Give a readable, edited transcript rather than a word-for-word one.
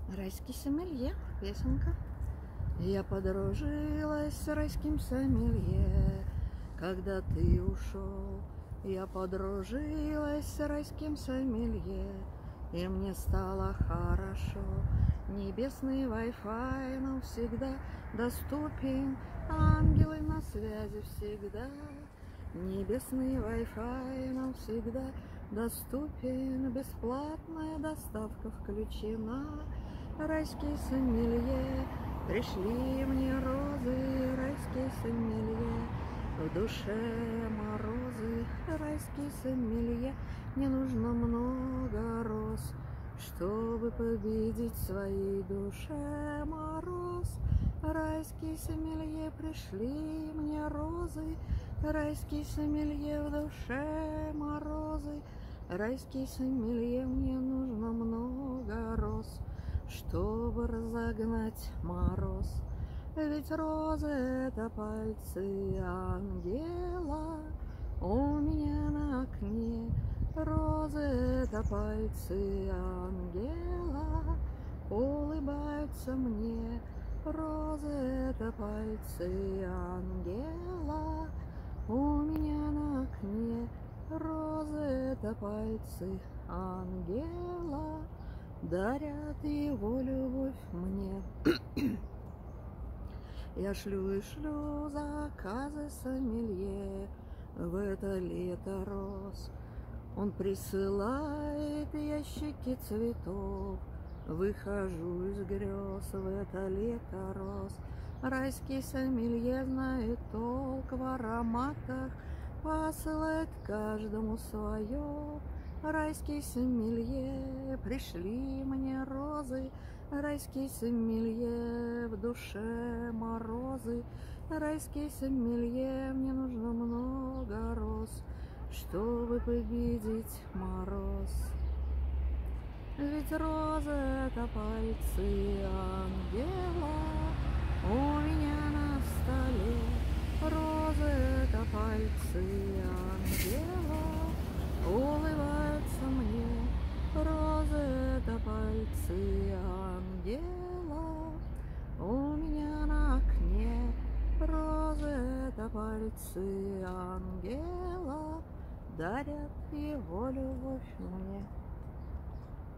Райский сомелье, песенка. Я подружилась с райским сомелье, когда ты ушел. Я подружилась с райским сомелье, и мне стало хорошо. Небесный Wi-Fi нам всегда доступен, ангелы на связи всегда. Небесный Wi-Fi нам всегда доступен, бесплатная доставка включена. Райский сомелье, пришли мне розы, райский сомелье, в душе морозы. Райский сомелье, не нужно много роз, чтобы победить в своей душе мороз. Райский сомелье, пришли мне розы, райский сомелье, в душе морозы. Райский сомелье, мне нужно много роз, чтобы разогнать мороз. Ведь розы — это пальцы ангела у меня на окне. Розы — это пальцы ангела, улыбаются мне. Розы — это пальцы ангела у меня на окне. Розы — это пальцы ангела, дарят его любовь мне. Я шлю и шлю заказы сомелье в это лето роз. Он присылает ящики цветов, выхожу из грез в это лето роз. Райский сомелье знает толк в ароматах, посылает каждому свое. Райский сомелье, пришли мне розы, райский сомелье, в душе морозы. Райский сомелье, мне нужно много роз, чтобы победить мороз. Ведь роза — это пальцы ангела у меня на столе. Роза — это пальцы ангела, улыбаются мне. Роза — это пальцы ангела у меня на окне. Роза — это пальцы ангела, дарят его любовь мне.